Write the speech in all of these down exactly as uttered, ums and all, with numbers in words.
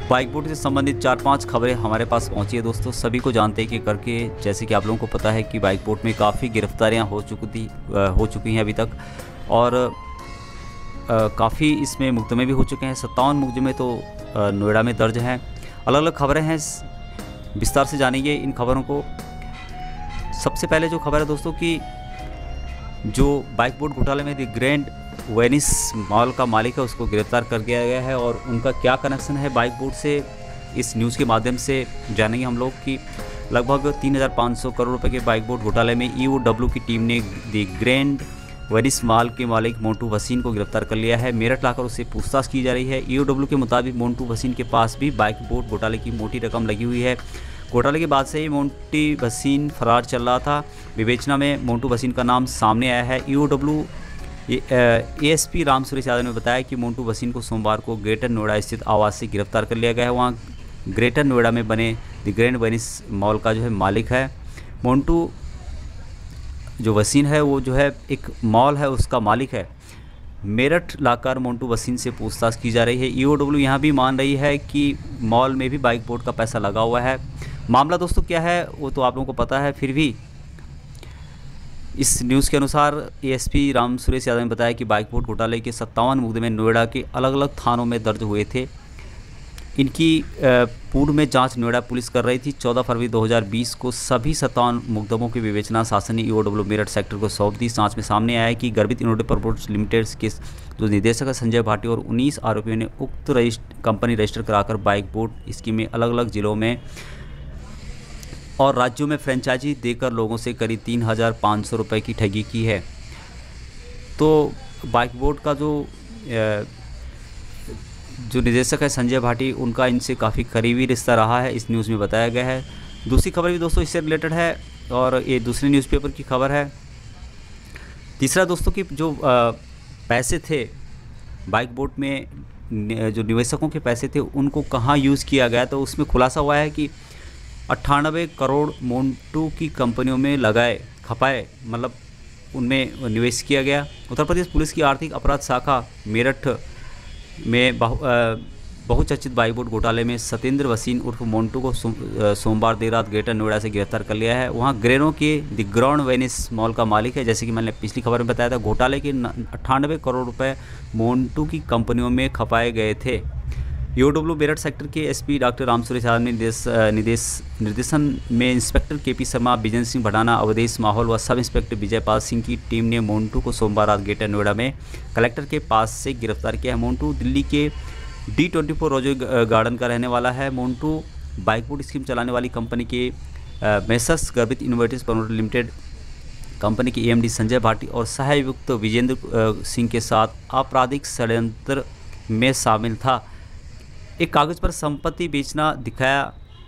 Bike boat से संबंधित चार पांच खबरें हमारे पास पहुंची है दोस्तों। सभी को जानते हैं कि करके, जैसे कि आप लोगों को पता है कि बाइक बोट में काफ़ी गिरफ्तारियां हो चुकी थी हो चुकी हैं अभी तक, और काफ़ी इसमें मुकदमे भी हो चुके हैं। सत्तावन मुकदमे तो नोएडा में दर्ज हैं। अलग अलग खबरें हैं, विस्तार से जानेंगे इन खबरों को। सबसे पहले जो खबर है दोस्तों कि जो बाइक बोट घोटाले में द ग्रैंड वेनिस मॉल का मालिक है उसको गिरफ्तार कर दिया गया है, और उनका क्या कनेक्शन है बाइक बोट से, इस न्यूज़ के माध्यम से जानेंगे हम लोग कि लगभग तीन हज़ार पाँच सौ करोड़ रुपए के बाइक बोट घोटाले में ई ओ डब्ल्यू की टीम ने द ग्रैंड वेनिस मॉल के मालिक मोन्टू भसीन को गिरफ्तार कर लिया है। मेरठ लाकर उससे पूछताछ की जा रही है। ई ओ डब्ल्यू के मुताबिक मोन्टू भसीन के पास भी बाइक बोट घोटाले की मोटी रकम लगी हुई है। घोटाले के बाद से ही मोन्टी भसीन फरार चल रहा था। विवेचना में मोन्टू भसीन का नाम सामने आया है। E O W A S P Ram Suresh Yadav ने बताया कि मोन्टू भसीन को सोमवार को ग्रेटर नोएडा स्थित आवास से गिरफ्तार कर लिया गया है। वहाँ ग्रेटर नोएडा में बने द ग्रैंड वेनिस मॉल का जो है मालिक है। मोन्टू जो भसीन है वो जो है एक मॉल है उसका मालिक है। मेरठ लाकर मोन्टू भसीन से पूछताछ की जा रही है। ई ओ डब्ल्यू यहाँ भी मान रही है कि मॉल में भी बाइक बोट का पैसा लगा हुआ है। मामला दोस्तों क्या है वो तो आप लोगों को पता है, फिर भी इस न्यूज़ के अनुसार A S P Ram Suresh Yadav ने बताया कि बाइक बोट घोटाले के सत्तावन मुकदमे नोएडा के अलग अलग थानों में दर्ज हुए थे। इनकी पूर्व में जांच नोएडा पुलिस कर रही थी। चौदह फरवरी दो हज़ार बीस को सभी सत्तावन मुकदमों की विवेचना शासन ने E O W Meerut sector को सौंप दी। जांच में सामने आया कि गर्भित इनोवेटिव प्रमोटर्स लिमिटेड के जो निदेशक है संजय भाटी और उन्नीस आरोपियों ने उक्त रजिस्टर कंपनी रजिस्टर कराकर बाइक बोट स्कीम में अलग अलग जिलों में और राज्यों में फ्रेंचाइजी देकर लोगों से करीब तीन हज़ार पाँच सौ रुपये की ठगी की है। तो बाइक बोट का जो जो निदेशक है संजय भाटी, उनका इनसे काफ़ी करीबी रिश्ता रहा है, इस न्यूज़ में बताया गया है। दूसरी खबर भी दोस्तों इससे रिलेटेड है और ये दूसरे न्यूज़पेपर की खबर है। तीसरा दोस्तों कि जो आ, पैसे थे बाइक बोट में, जो निवेशकों के पैसे थे उनको कहाँ यूज़ किया गया, तो उसमें खुलासा हुआ है कि अट्ठानबे करोड़ मोन्टू की कंपनियों में लगाए खपाए, मतलब उनमें निवेश किया गया। उत्तर प्रदेश पुलिस की आर्थिक अपराध शाखा मेरठ में बहु बहुचर्चित बाइक बोट घोटाले में सत्येंद्र भसीन उर्फ मोन्टू को सोमवार देर रात ग्रेटर नोएडा से गिरफ्तार कर लिया है। वहाँ ग्रेनो के द ग्रैंड वेनिस मॉल का मालिक है। जैसे कि मैंने पिछली खबर में बताया था, घोटाले के अट्ठानबे करोड़ रुपए मोन्टू की कंपनियों में खपाए गए थे। E O W Meerut sector के S P doctor Ram Suresh Yadav ने निर्देश निर्देश निर्देशन में inspector K P Sharma, Vijay Singh Bhadana, Awadhesh Mahaul व सब इंस्पेक्टर विजयपाल सिंह की टीम ने मोन्टू को सोमवार रात ग्रेटर नोएडा में कलेक्टर के पास से गिरफ्तार किया है। मोन्टू दिल्ली के डी ट्वेंटी फोर रोजो गार्डन का रहने वाला है। मोन्टू बाइक बोट स्कीम चलाने वाली कंपनी के messrs Garbhit innovative promoter limited company के A M D Sanjay Bhati और सहायुक्त विजेंद्र सिंह के साथ आपराधिक षड्यंत्र में शामिल था। एक कागज़ पर संपत्ति बेचना दिखाया।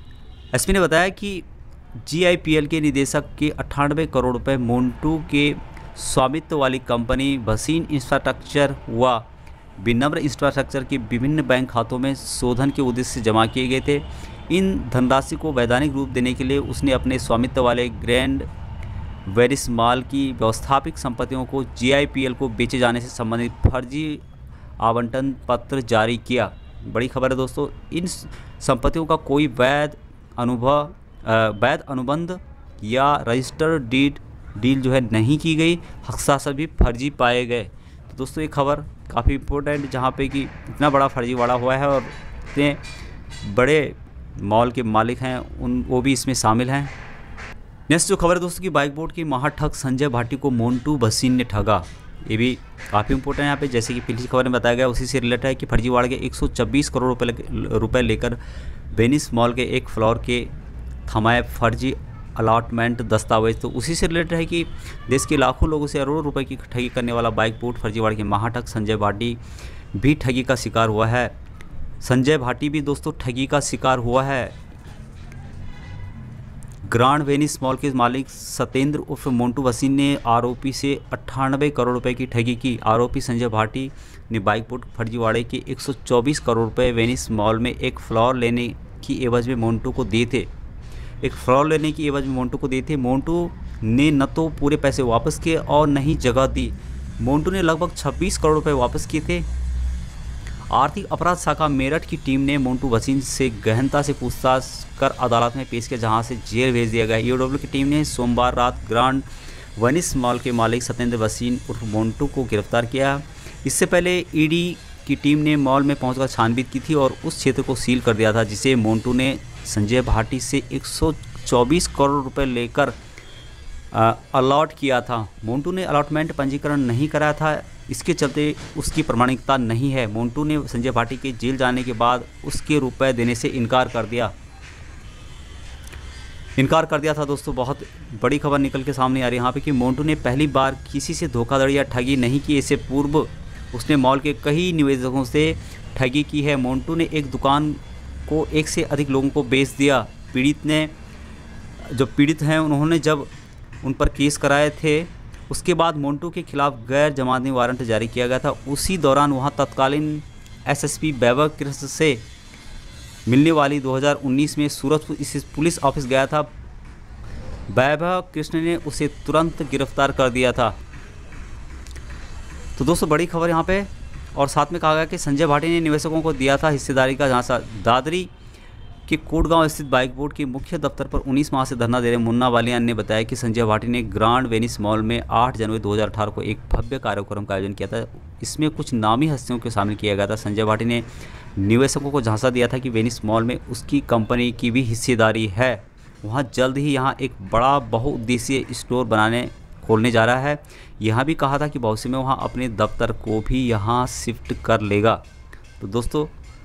एस पी ने बताया कि जी आई पी एल के निदेशक के अट्ठानबे करोड़ रुपए मोन्टू के स्वामित्व वाली कंपनी भसीन इंफ्रास्ट्रक्चर व विनम्र इंफ्रास्ट्रक्चर के विभिन्न बैंक खातों में शोधन के उद्देश्य से जमा किए गए थे। इन धनराशि को वैधानिक रूप देने के लिए उसने अपने स्वामित्व वाले ग्रैंड वेनिस मॉल की व्यवस्थापिक संपत्तियों को जी आई पी एल को बेचे जाने से संबंधित फर्जी आवंटन पत्र जारी किया। बड़ी खबर है दोस्तों, इन संपत्तियों का कोई वैध अनुभव वैध अनुबंध या रजिस्टर्ड डीड डील जो है नहीं की गई, हस्ताक्षर भी फर्जी पाए गए। तो दोस्तों ये खबर काफ़ी इम्पोर्टेंट, जहाँ पे कि इतना बड़ा फर्जीवाड़ा हुआ है और इतने बड़े मॉल के मालिक हैं उन वो भी इसमें शामिल हैं। नेक्स्ट जो खबर है दोस्तों की बाइक बोट की महाठग संजय भाटी को मोन्टू भसीन ने ठगा, ये भी काफ़ी इंपॉर्टेंट है यहाँ पे। जैसे कि पिछली खबर में बताया गया उसी से रिलेटेड है कि फर्जीवाड़ा के एक सौ छब्बीस करोड़ रुपए रुपए लेकर वेनिस मॉल के एक फ्लोर के थमाए फर्जी अलॉटमेंट दस्तावेज। तो उसी से रिलेटेड है कि देश के लाखों लोगों से करोड़ों रुपए की ठगी करने वाला बाइक बोट फर्जीवाड़ा के महाठग संजय भाटी भी ठगी का शिकार हुआ है। संजय भाटी भी दोस्तों ठगी का शिकार हुआ है। ग्रैंड वेनिस मॉल के मालिक सत्येंद्र उर्फ मोन्टू भसीन ने आरोपी से अट्ठानबे करोड़ रुपए की ठगी की। आरोपी संजय भाटी ने बाइक बोट फर्जीवाड़े के एक सौ चौबीस करोड़ रुपए वेनिस मॉल में एक फ्लोर लेने की एवज में मोन्टू को दिए थे एक फ्लोर लेने की एवज में मोन्टू को दिए थे। मोन्टू ने न तो पूरे पैसे वापस किए और न ही जगह दी। मोन्टू ने लगभग छब्बीस करोड़ रुपए वापस किए थे। आर्थिक अपराध शाखा मेरठ की टीम ने मोन्टू भसीन से गहनता से पूछताछ कर अदालत में पेश किया, जहां से जेल भेज दिया गया। ईओडब्ल्यू की टीम ने सोमवार रात ग्रांड वेनिस मॉल के मालिक सत्येंद्र भसीन उर्फ मोन्टू को गिरफ्तार किया। इससे पहले ईडी की टीम ने मॉल में पहुंचकर छानबीन की थी और उस क्षेत्र को सील कर दिया था, जिसे मोन्टू ने संजय भाटी से एक सौ चौबीस करोड़ रुपए लेकर अलॉट किया था। मोन्टू ने अलॉटमेंट पंजीकरण नहीं कराया था, इसके चलते उसकी प्रमाणिकता नहीं है। मोन्टू ने संजय भाटी के जेल जाने के बाद उसके रुपए देने से इनकार कर दिया इनकार कर दिया था। दोस्तों, बहुत बड़ी खबर निकल के सामने आ रही है यहाँ पे कि मोन्टू ने पहली बार किसी से धोखाधड़ी या ठगी नहीं की। इससे पूर्व उसने मॉल के कई निवेशकों से ठगी की है। मोन्टू ने एक दुकान को एक से अधिक लोगों को बेच दिया। पीड़ित ने जो पीड़ित हैं उन्होंने जब उन पर केस कराए थे, उसके बाद मोन्टू के खिलाफ गैर जमानती वारंट जारी किया गया था। उसी दौरान वहां तत्कालीन एसएसपी वैभव कृष्ण से मिलने वाली दो हज़ार उन्नीस में सूरत पुलिस ऑफिस गया था। वैभव कृष्ण ने उसे तुरंत गिरफ्तार कर दिया था। तो दोस्तों, बड़ी खबर यहाँ पे। और साथ में कहा गया कि संजय भाटी ने निवेशकों को दिया था हिस्सेदारी का झांसा। दादरी के कोटगांव स्थित बाइक बोर्ड के मुख्य दफ्तर पर उन्नीस माह से धरना दे रहे मुन्ना वालियान ने बताया कि संजय भाटी ने ग्रांड वेनिस मॉल में आठ जनवरी दो हज़ार अठारह को एक भव्य कार्यक्रम का आयोजन किया था। इसमें कुछ नामी हस्तियों को शामिल किया गया था। संजय भाटी ने निवेशकों को झांसा दिया था कि वेनिस मॉल में उसकी कंपनी की भी हिस्सेदारी है। वहाँ जल्द ही यहाँ एक बड़ा बहुउद्देशीय स्टोर बनाने खोलने जा रहा है। यहाँ भी कहा था कि भविष्य में वहाँ अपने दफ्तर को भी यहाँ शिफ्ट कर लेगा। तो दोस्तों,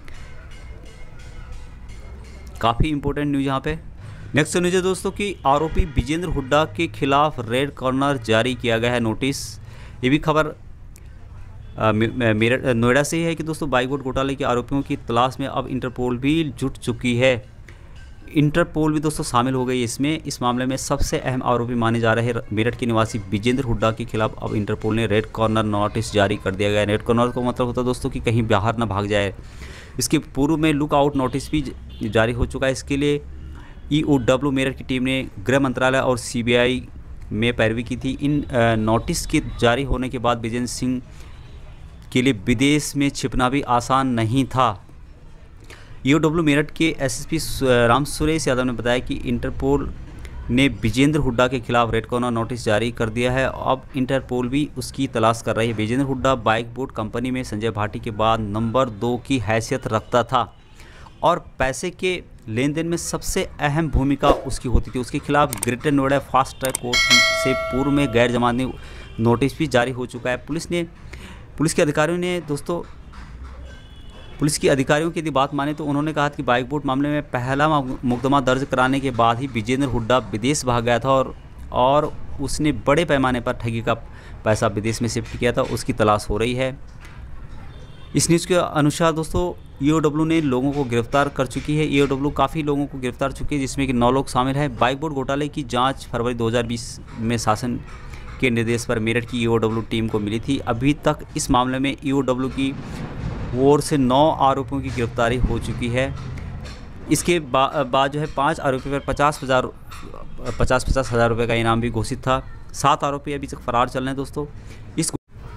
काफ़ी इंपॉर्टेंट न्यूज़ यहाँ पे। नेक्स्ट न्यूज़ है दोस्तों कि आरोपी विजेंद्र हुड्डा के खिलाफ रेड कॉर्नर जारी किया गया है नोटिस। ये भी खबर मेरठ नोएडा से ही है कि दोस्तों बाइक बोर्ड घोटाले के आरोपियों की तलाश में अब इंटरपोल भी जुट चुकी है। इंटरपोल भी दोस्तों शामिल हो गई इसमें। इस मामले में सबसे अहम आरोपी माने जा रहे मेरठ के निवासी विजेंद्र हुड्डा के खिलाफ अब इंटरपोल ने रेड कॉर्नर नोटिस जारी कर दिया गया है। रेड कॉर्नर का मतलब होता है दोस्तों कि कहीं बाहर ना भाग जाए। इसके पूर्व में लुक आउट नोटिस भी जारी हो चुका है। इसके लिए ईओडब्ल्यू मेरठ की टीम ने गृह मंत्रालय और सीबीआई में पैरवी की थी। इन नोटिस के जारी होने के बाद विजेंद्र सिंह के लिए विदेश में छिपना भी आसान नहीं था। ईओडब्ल्यू मेरठ के एसएसपी राम सुरेश यादव ने बताया कि इंटरपोल ने विजेंद्र हुड्डा के खिलाफ रेड कॉर्नर नोटिस जारी कर दिया है। अब इंटरपोल भी उसकी तलाश कर रही है। Vijender Hooda bike board company में संजय भाटी के बाद नंबर दो की हैसियत रखता था और पैसे के लेन देन में सबसे अहम भूमिका उसकी होती थी। उसके खिलाफ greater Noida fast track court से पूर्व में गैर जमानती नोटिस भी जारी हो चुका है। पुलिस ने पुलिस के अधिकारियों ने दोस्तों पुलिस के अधिकारियों की यदि बात माने तो उन्होंने कहा कि बाइक बोर्ड मामले में पहला मुकदमा दर्ज कराने के बाद ही विजेंद्र हुड्डा विदेश भाग गया था और और उसने बड़े पैमाने पर ठगी का पैसा विदेश में शिफ्ट किया था। उसकी तलाश हो रही है। इस न्यूज़ के अनुसार दोस्तों ईओडब्ल्यू ने लोगों को गिरफ्तार कर चुकी है। ईओडब्ल्यू काफ़ी लोगों को गिरफ्तार चुकी है, जिसमें कि नौ लोग शामिल हैं। बाइक बोर्ड घोटाले की जाँच फरवरी दो हज़ार बीस में शासन के निर्देश पर मेरठ की ईओडब्ल्यू टीम को मिली थी। अभी तक इस मामले में ईओडब्ल्यू की ओर से नौ आरोपियों की गिरफ्तारी हो चुकी है। इसके बा, बाद जो है पांच आरोपियों पर पचास हज़ार पचास पचास हज़ार रुपये का इनाम भी घोषित था। सात आरोपी अभी तक फरार चल रहे हैं दोस्तों। इस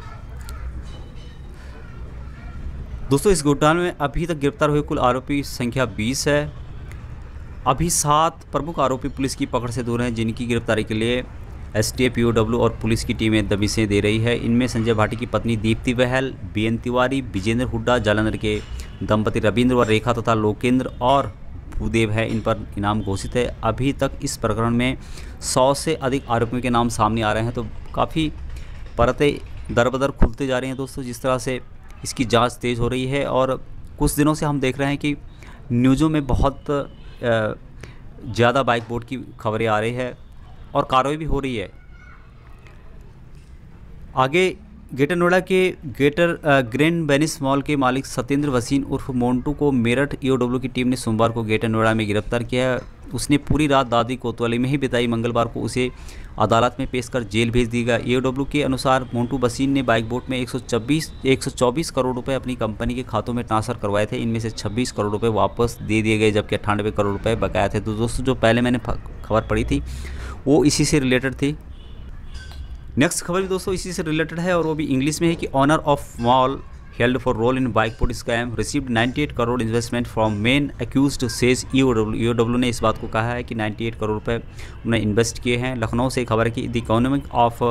दोस्तों इस घोटाले में अभी तक गिरफ्तार हुए कुल आरोपी संख्या बीस है। अभी सात प्रमुख आरोपी पुलिस की पकड़ से दूर हैं, जिनकी गिरफ्तारी के लिए एसटीएफ, ईओडब्ल्यू और पुलिस की टीमें दबिशें दे रही है। इनमें संजय भाटी की पत्नी दीप्ति बहल, बीएन तिवारी, विजेंद्र हुड्डा, जालंधर के दंपति रविंद्र व रेखा तथा लोकेंद्र और भूदेव है। इन पर इनाम घोषित है। अभी तक इस प्रकरण में सौ से अधिक आरोपियों के नाम सामने आ रहे हैं। तो काफ़ी परतें दर बदर खुलते जा रही हैं दोस्तों, जिस तरह से इसकी जांच तेज़ हो रही है। और कुछ दिनों से हम देख रहे हैं कि न्यूज़ों में बहुत ज़्यादा बाइक बोर्ड की खबरें आ रही है और कार्रवाई भी हो रही है। आगे ग्रेटर नोएडा के ग्रेटर ग्रैंड वेनिस मॉल के मालिक सत्येंद्र भसीन उर्फ मोन्टू को मेरठ ईओडब्ल्यू की टीम ने सोमवार को ग्रेटर नोएडा में गिरफ्तार किया है। उसने पूरी रात दादरी कोतवाली में ही बिताई। मंगलवार को उसे अदालत में पेश कर जेल भेज दिया गया। ईओडब्ल्यू के अनुसार मोन्टू भसीन ने बाइक बोर्ड में एक सौ चौबीस करोड़ रुपए अपनी कंपनी के खातों में ट्रांसफ़र करवाए थे। इनमें से छब्बीस करोड़ रुपए वापस दे दिए गए, जबकि अट्ठानवे करोड़ रुपए बकाया थे। तो दोस्तों जो पहले मैंने खबर पढ़ी थी वो इसी से रिलेटेड थी। नेक्स्ट खबर भी दोस्तों इसी से रिलेटेड है और वो भी इंग्लिश में है कि owner of mall held for role in bike port scam received अट्ठानवे crore investment from main accused says E O W। E O W ने इस बात को कहा है कि अट्ठानवे करोड़ रुपए उन्होंने इन्वेस्ट किए हैं। लखनऊ से खबर है कि the economic of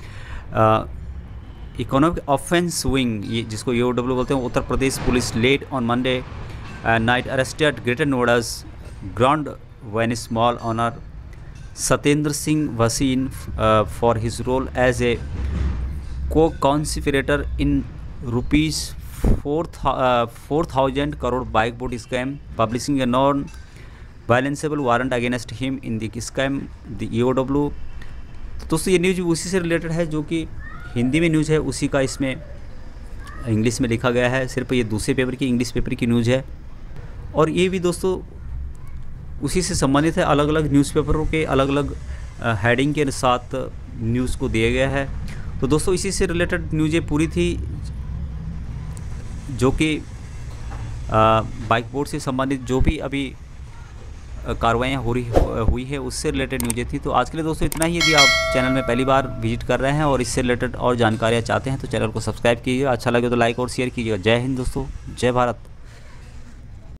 economic offence wing, ये जिसको E O W बोलते हैं, Uttar Pradesh police late on Monday night arrested greater Noida's ground when small owner Satyendra Singh वसीन for his role as a co conspirator in rupees four four thousand crore bike boat scam, publishing a non वायलेंसेबल warrant against him in the scam the E O W। तो दोस्तों ये news उसी से related है जो कि हिंदी में न्यूज़ है, उसी का इसमें इंग्लिश में लिखा गया है। सिर्फ ये दूसरे पेपर की इंग्लिश पेपर की न्यूज़ है और ये भी दोस्तों उसी से संबंधित है। अलग अलग न्यूज़पेपरों के अलग अलग हेडिंग के साथ न्यूज़ को दिया गया है। तो दोस्तों इसी से रिलेटेड न्यूज़ें पूरी थी जो कि बाइक बोर्ड से संबंधित जो भी अभी कार्रवाइयाँ हो रही हुई है उससे रिलेटेड न्यूज़ें थी। तो आज के लिए दोस्तों इतना ही। यदि आप चैनल में पहली बार विजिट कर रहे हैं और इससे रिलेटेड और जानकारियाँ चाहते हैं तो चैनल को सब्सक्राइब कीजिएगा। अच्छा लगे तो लाइक और शेयर कीजिएगा। जय हिंद दोस्तों, जय भारत।